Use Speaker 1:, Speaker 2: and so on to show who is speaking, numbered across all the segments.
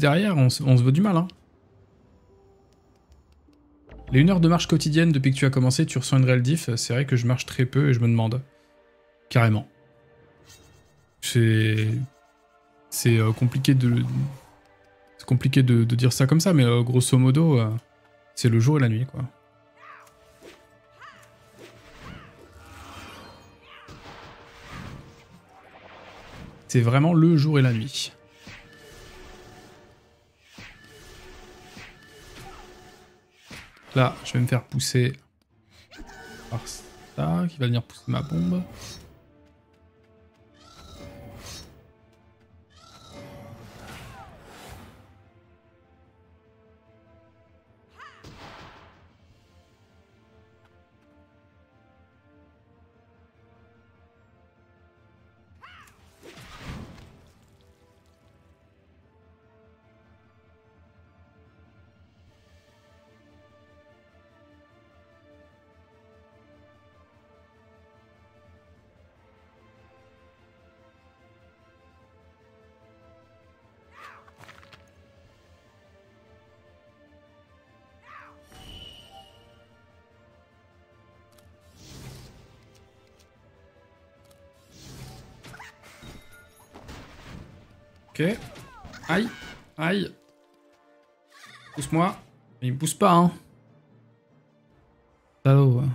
Speaker 1: derrière, on se veut du mal, hein. Les 1 heure de marche quotidienne depuis que tu as commencé, tu ressens une réelle diff. C'est vrai que je marche très peu et je me demande. Carrément. C'est compliqué de... C'est compliqué de dire ça comme ça, mais grosso modo, c'est le jour et la nuit, quoi. C'est vraiment le jour et la nuit. Là, je vais me faire pousser par ça, qui va venir pousser ma bombe. Ok. Aïe. Aïe. Pousse-moi. Il me pousse pas, hein. Salaud, ouais.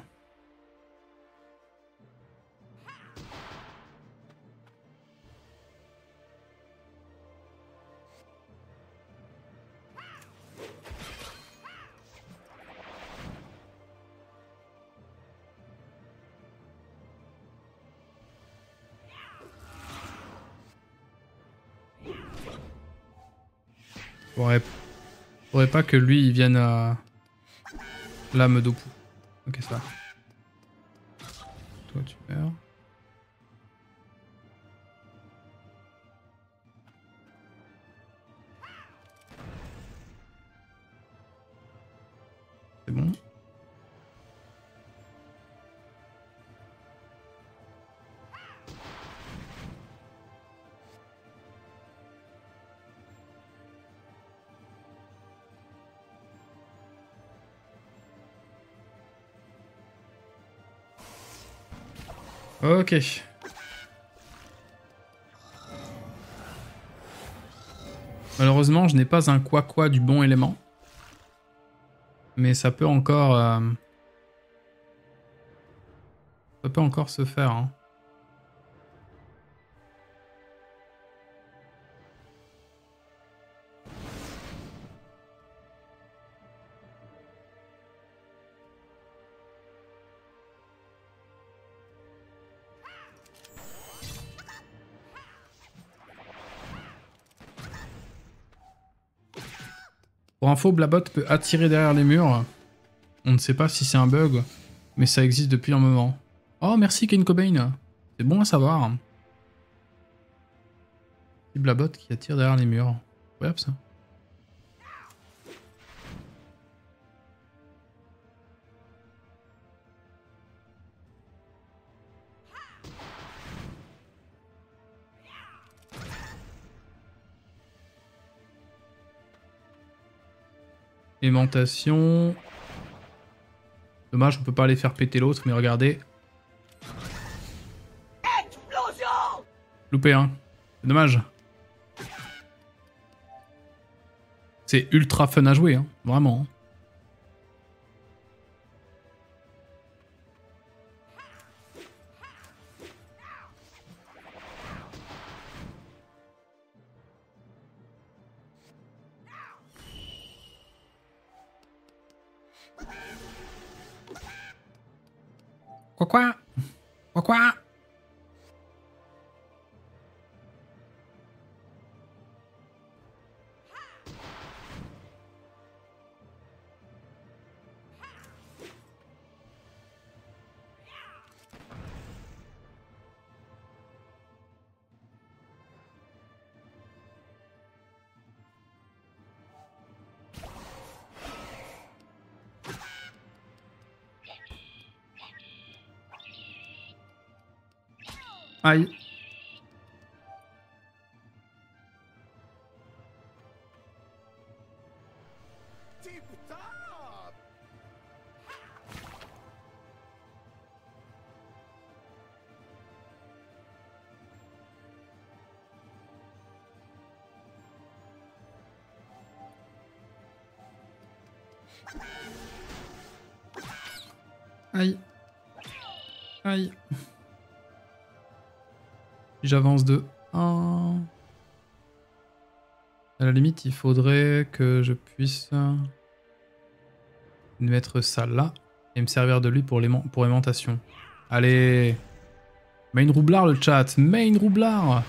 Speaker 1: Faudrait pas que lui, il vienne à... Là, me dope. Ok, ça. Toi, tu meurs. C'est bon. Ok. Malheureusement, je n'ai pas un quoi du bon élément. Mais ça peut encore... Ça peut encore se faire, hein. Pour info, Blabot peut attirer derrière les murs. On ne sait pas si c'est un bug, mais ça existe depuis un moment. Oh, merci Ken Cobain. C'est bon à savoir. C'est Blabot qui attire derrière les murs. Incroyable ça. Aimantation. Dommage, on peut pas aller faire péter l'autre, mais regardez. Explosion. Loupé, hein. C'est dommage. C'est ultra fun à jouer, hein. Vraiment. Quoi? Quoi? Aïe. Aïe. Aïe. J'avance de 1. À la limite, il faudrait que je puisse mettre ça là et me servir de lui pour aimantation. Allez. Main roublard le chat. Main roublard.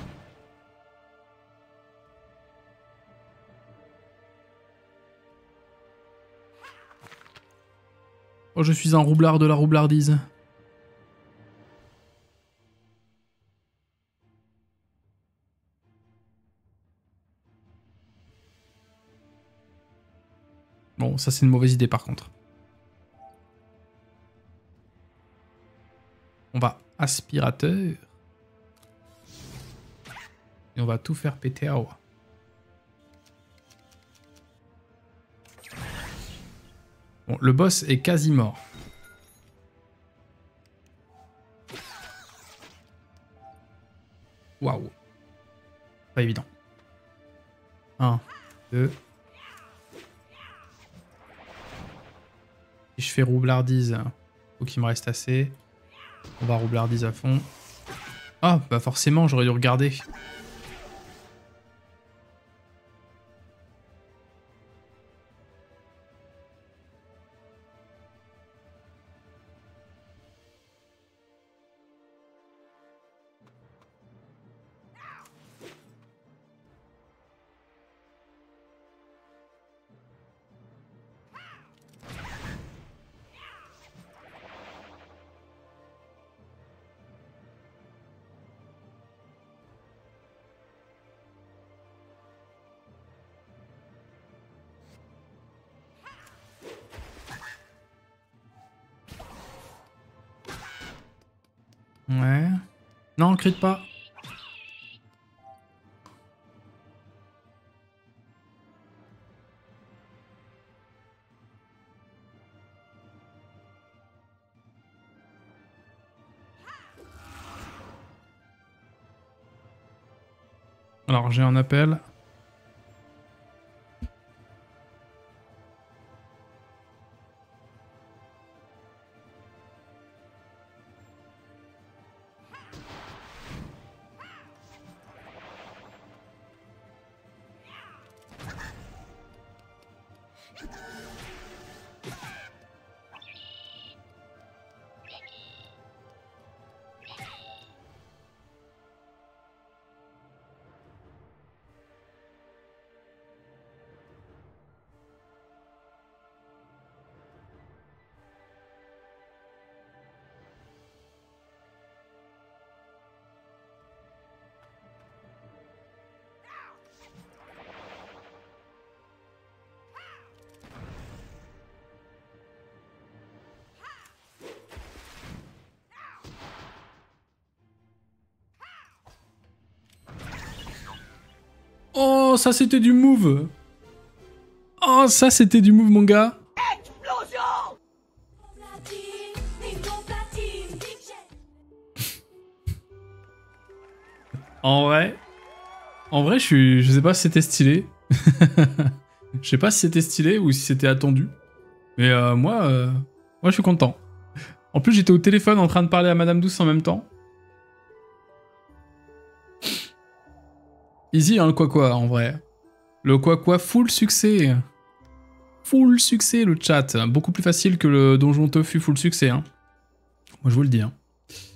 Speaker 1: Oh, je suis un roublard de la roublardise. Bon, ça c'est une mauvaise idée par contre. On va aspirateur. Et on va tout faire péter à haut. Bon, le boss est quasi mort. Waouh. Pas évident. 1, 2. Si je fais roublardise, faut qu'il me reste assez. On va roublardise à fond. Ah, bah forcément, j'aurais dû regarder. Ouais. Non, crie pas. Alors, j'ai un appel. Oh, ça c'était du move. Oh, ça c'était du move, mon gars. Explosion. En vrai, je sais pas si c'était stylé. Je sais pas si c'était stylé ou si c'était attendu. Mais moi, je suis content. En plus, j'étais au téléphone en train de parler à Madame Douce en même temps. Easy, hein, le quoi en vrai. Le quoi full succès. Full succès, le chat. Beaucoup plus facile que le donjon tofu full succès. Hein. Moi, je vous le dis. Hein.